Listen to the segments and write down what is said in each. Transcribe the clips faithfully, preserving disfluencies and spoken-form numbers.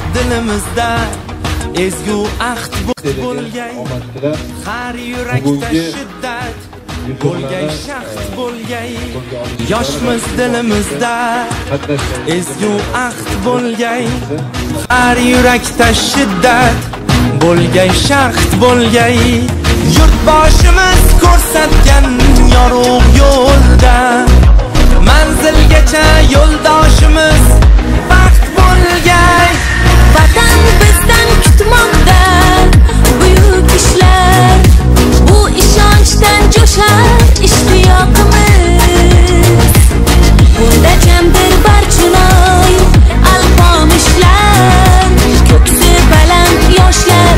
dilimizda ezgu ahd bo'lgay, har yurakda shiddat bo'lgay, shaxt bo'lgay. Yoshmiz dilimizda ezgu ahd bo'lgay, har yurakda shiddat bo'lgay, shaxt bo'lgay. Yurtboshimiz ko'rsatgan yorug' yo'lda manzilgacha yo'ldoshimiz baxt bo'lgay. Vatan bizdan kutmoqda buyuk ishlar, bu ishonchdan jo'shar ishtiyoqimiz. Bunda jamdir barchinoy alpomishlar, ko'ksi baland yoshlar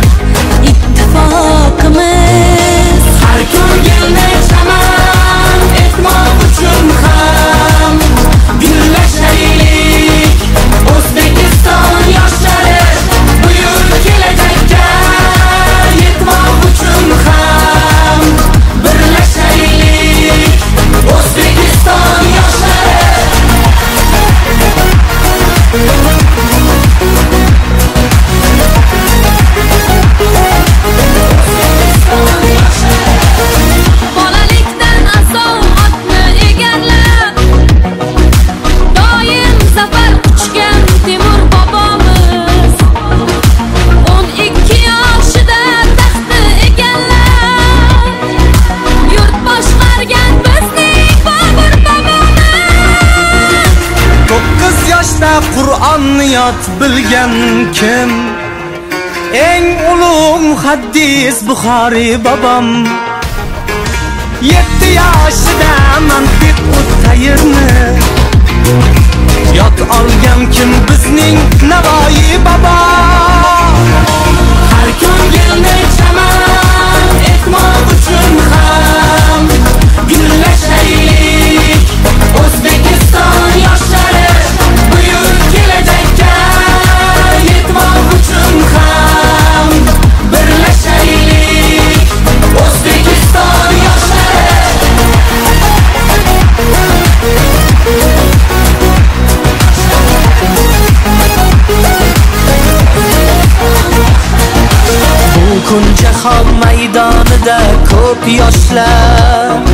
ittifoqimiz. Har ko'ngilni chaman etmoq uchun ham gullashaylik O'zbekiston yoshlari, buyuk kelajakka yetmoq uchun ham birlashaylik O'zbekiston yoshlari. Bolalikdan asov otni egallab, doim zafar quchgan Temur bobomiz, o'n ikki yoshida taxtni egallab, yurt boshqargan bizning Bobur bobomiz. To'qqiz yoshda Qur'onni yod bilgan kim? Eng ulug' muhaddis Buxoriy bobom. Yetti yoshida mantiq o'tayirni yod olgan kim? Bizning Navoiy bobo. Har ko'ngilni chaman etmoq uchun ham gullashaylik O'zbekiston yoshlari, buyuk kelajakka yetmoq uchun ham birlashaylik O'zbekiston yoshlari. Bu kun jahon maydonida ko'p yoshlar